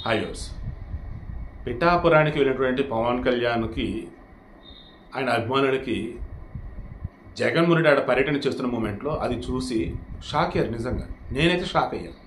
Highways పిఠాపురానికి వెళ్ళినటువంటి పవన్ కళ్యాణ్కి ఆయన అభిమానులకి జగన్మోహన్ రెడ్డి ఆడ పర్యటన చేస్తున్న మూమెంట్లో అది చూసి షాక్ అయ్యారు. నిజంగా నేనైతే షాక్ అయ్యాను.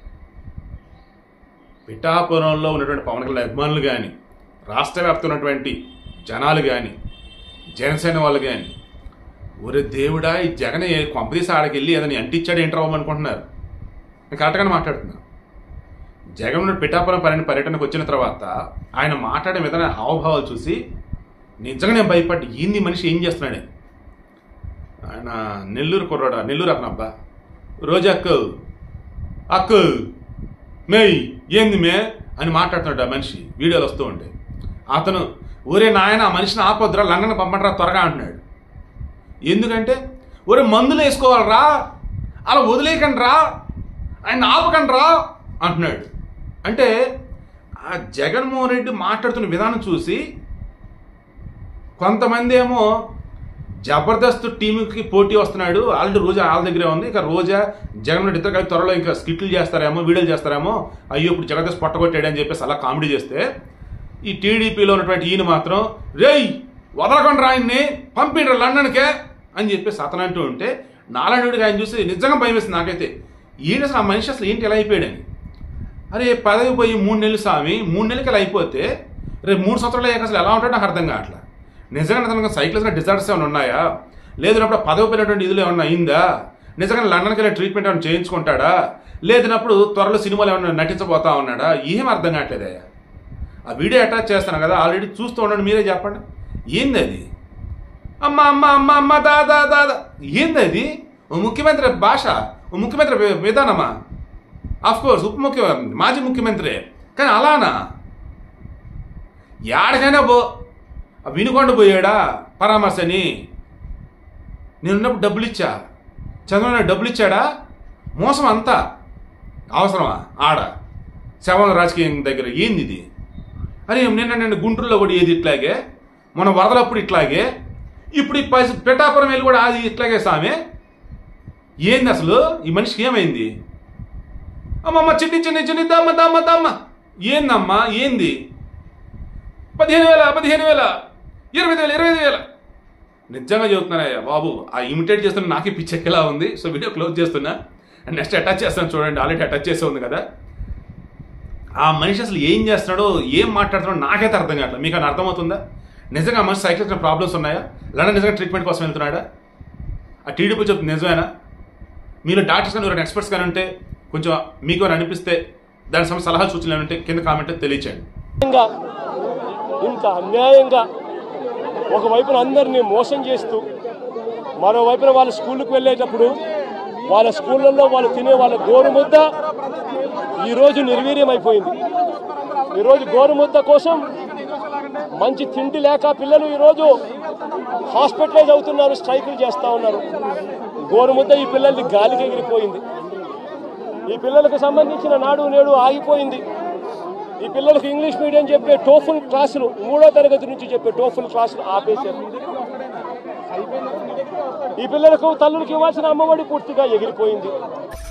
పిఠాపురంలో ఉన్నటువంటి పవన్ కళ్యాణ్ అభిమానులు కానీ, రాష్ట్ర వ్యాప్తంగా ఉన్నటువంటి జనాలు కానీ, జనసేన వాళ్ళు కానీ, ఒరే దేవుడా ఈ జగన్ కొంపదీసి ఆడకి వెళ్ళి అదని అంటించాడు ఏంట్రా అనుకుంటున్నారు. నేను కరెక్ట్గానే మాట్లాడుతున్నాను. జగన్ పిఠాపురం పర్యటనకు వచ్చిన తర్వాత ఆయన మాట్లాడే విధాన హావభావాలు చూసి నిజంగా నేను భయపడ్డా. ఏంది మనిషి ఏం చేస్తున్నాడే. ఆయన నెల్లూరు కుర్రాడా, నెల్లూరు అతను అబ్బా, రోజా అక్కు మేయ్ ఏంది మే అని మాట్లాడుతున్నాడు. ఆ మనిషి వీడియోలు వస్తూ ఉంటే అతను ఒరే నాయన ఆ మనిషిని ఆపొద్దురా, లండన్ పంపడరా త్వరగా అంటున్నాడు. ఎందుకంటే ఒరే మందులు వేసుకోవాలరా, అలా వదిలేయకండి రా, ఆయన ఆపకండి రా అంటున్నాడు. అంటే ఆ జగన్మోహన్ రెడ్డి మాట్లాడుతున్న విధానం చూసి కొంతమంది ఏమో జబర్దస్త్ టీంకి పోటీ వస్తున్నాడు, ఆల్రెడీ రోజా వాళ్ళ దగ్గరే ఉంది, ఇక రోజా జగన్మోహన్ రెడ్డి ఇద్దరు కలిసి త్వరలో ఇంకా స్కిట్లు చేస్తారేమో, వీడియోలు చేస్తారేమో, అయ్యో ఇప్పుడు జబర్దస్త్ పొట్టగొట్టాడు అని చెప్పేసి అలా కామెడీ చేస్తే ఈ టీడీపీలో ఉన్నటువంటి ఈయన మాత్రం రేయ్ వదలకుండా ఆయన్ని పంపిండ్రు లండన్కే అని చెప్పేసి అతను అంటూ ఉంటే నాలాంటి ఆయన చూసి నిజంగా భయం వేస్తుంది నాకైతే. ఈయన అసలు ఆ మనిషి అసలు ఏంటి ఎలా అయిపోయాడని. అరే పదవి పోయి 3 నెలలు స్వామి, 3 నెలలకి ఎలా అయిపోతే రేపు 3 సంవత్సరాలు అయ్యాక అసలు ఎలా ఉంటాడో నాకు అర్థం కావట్లా. నిజంగా అతనికి సైకిల్స్గా డిజార్డర్స్ ఏమైనా ఉన్నాయా, లేదన్నప్పుడు పదవి పోయినటువంటి ఇదిలో ఏమన్నా అయిందా, నిజంగా లండన్కి వెళ్ళి ట్రీట్మెంట్ ఏమైనా చేయించుకుంటాడా, లేదన్నప్పుడు త్వరలో సినిమాలు ఏమైనా నటించబోతా ఉన్నాడా, ఏం అర్థం కావట్లేదయ్యా. ఆ వీడియో అటాచ్ చేస్తాను కదా, ఆల్రెడీ చూస్తూ ఉండండి, మీరే చెప్పండి ఏంది అది. అమ్మ అమ్మ అమ్మ అమ్మ దాదా దాదా ఏంది అది. ఓ ముఖ్యమంత్రి భాష, ఓ ముఖ్యమంత్రి విధానమా, ఆఫ్కోర్స్ మాజీ ముఖ్యమంత్రి, కానీ అలానా యాడికైనా వినుకొండ పోయాడా పరామర్శని. నేనున్నప్పుడు డబ్బులు ఇచ్చా, చంద్రబాబు డబ్బులు ఇచ్చాడా, మోసం అంతా అవసరమా ఆడ శవం రాజకీయం దగ్గర ఏంది ఇది. అని నిన్న గుంటూరులో కూడా ఏది ఇట్లాగే, మన వరదలప్పుడు ఇట్లాగే, ఇప్పుడు ఈ పిఠాపురం వెళ్ళి కూడా అది ఇట్లాగే సామె. ఏంది అసలు ఈ మనిషికి ఏమైంది. అమ్మమ్మ చిన్ని చిన్ని చిన్ని దమ్మ దమ్మ దమ్మ ఏందమ్మా ఏంది. 15,000 15,000 20,000 20,000 నిజంగా చెబుతున్నానయ్యా బాబు. ఆ ఇమిటేట్ చేస్తున్నా నాకే పిచ్చెక్కేలా ఉంది. సో వీడియో క్లోజ్ చేస్తున్నా, అండ్ నెక్స్ట్ అటాచ్ చేస్తాను చూడండి, ఆల్రెడీ అటాచ్ చేసే ఉంది కదా. ఆ మనిషి అసలు ఏం చేస్తున్నాడో ఏం మాట్లాడుతున్నాడో నాకైతే అర్థం కావట్లేదు. మీకు అని అర్థమవుతుందా. నిజంగా ఆ మనిషి సైకిల్ ప్రాబ్లమ్స్ ఉన్నాయా, లండన్ నిజంగా ట్రీట్మెంట్ కోసం వెళ్తున్నాడా, ఆ టీడీపీ చెప్తుంది నిజమేనా. మీరు డాక్టర్స్ కానీ ఎవరైనా ఎక్స్పర్ట్స్ కానీ ఉంటే కొంచెం మీకు అని అనిపిస్తే దాని సమస్య సలహా సూచనలు ఉంటే కింద కామెంట్ తెలియచేయండి. ఇంత అన్యాయంగా ఒకవైపున అందరినీ మోసం చేస్తూ మరోవైపున వాళ్ళ స్కూళ్ళకు వెళ్ళేటప్పుడు వాళ్ళ స్కూళ్ళల్లో వాళ్ళు తినే వాళ్ళ గోరుముద్ద ఈరోజు నిర్వీర్యం అయిపోయింది. ఈరోజు గోరుముద్ద కోసం మంచి తిండి లేక పిల్లలు ఈరోజు హాస్పిటలైజ్ అవుతున్నారు, స్ట్రైకులు చేస్తూ ఉన్నారు. గోరుముద్ద ఈ పిల్లల్ని గాలికి ఎగిరిపోయింది. ఈ పిల్లలకు సంబంధించిన నాడు నేడు ఆగిపోయింది. ఈ పిల్లలకు ఇంగ్లీష్ మీడియం చెప్పే టోఫుల్ క్లాసులు 3వ తరగతి నుంచి చెప్పే టోఫుల్ క్లాసులు ఆపేశారు. ఈ పిల్లలకు తల్లులకు ఇవ్వాల్సిన అమ్మఒడి పూర్తిగా ఎగిరిపోయింది.